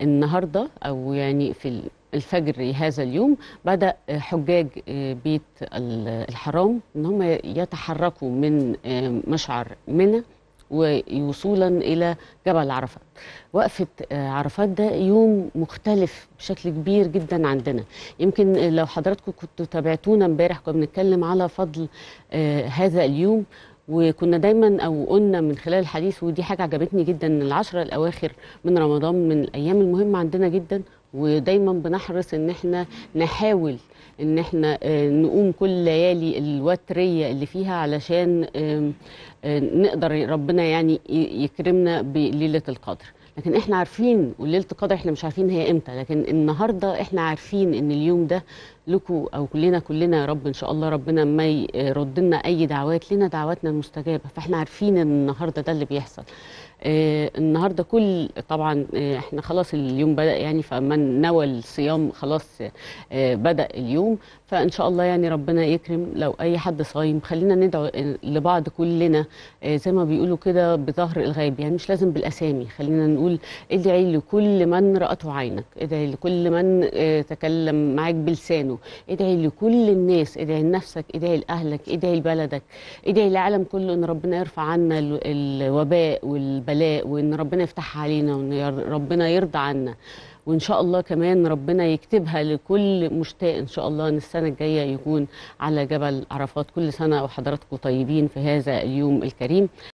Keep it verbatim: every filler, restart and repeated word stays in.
النهارده او يعني في الفجر هذا اليوم بدأ حجاج بيت الحرام ان هم يتحركوا من مشعر منى ووصولا الى جبل عرفات. وقفة عرفات ده يوم مختلف بشكل كبير جدا عندنا. يمكن لو حضراتكم كنتوا تابعتونا امبارح كنا بنتكلم على فضل هذا اليوم، وكنا دايما او قلنا من خلال الحديث، ودي حاجه عجبتني جدا، ان العشره الاواخر من رمضان من الايام المهمه عندنا جدا، ودايما بنحرص ان احنا نحاول ان احنا نقوم كل ليالي الوتريه اللي فيها علشان نقدر ربنا يعني يكرمنا بليله القدر. لكن احنا عارفين، وليله القدر احنا مش عارفين هي امتى، لكن النهارده احنا عارفين ان اليوم ده لكم او كلنا كلنا يا رب ان شاء الله ربنا ما يرد لنا اي دعوات، لنا دعواتنا المستجابه. فاحنا عارفين ان النهارده ده اللي بيحصل. آه النهارده كل طبعا آه احنا خلاص اليوم بدأ يعني، فمن نوى الصيام خلاص آه بدأ اليوم. فان شاء الله يعني ربنا يكرم لو اي حد صايم. خلينا ندعو لبعض كلنا آه زي ما بيقولوا كده بظهر الغيب، يعني مش لازم بالاسامي. خلينا نقول ادعي لكل من رأته عينك، ادعي لكل من آه تكلم معاك بلسانه، ادعي لكل الناس، ادعي لنفسك، ادعي لاهلك، ادعي لبلدك، ادعي للعالم كله ان ربنا يرفع عنا الوباء والبلاء، وان ربنا يفتحها علينا، وان ربنا يرضى عنا. وان شاء الله كمان ربنا يكتبها لكل مشتاق ان شاء الله ان السنه الجايه يكون على جبل عرفات. كل سنه وحضراتكم طيبين في هذا اليوم الكريم.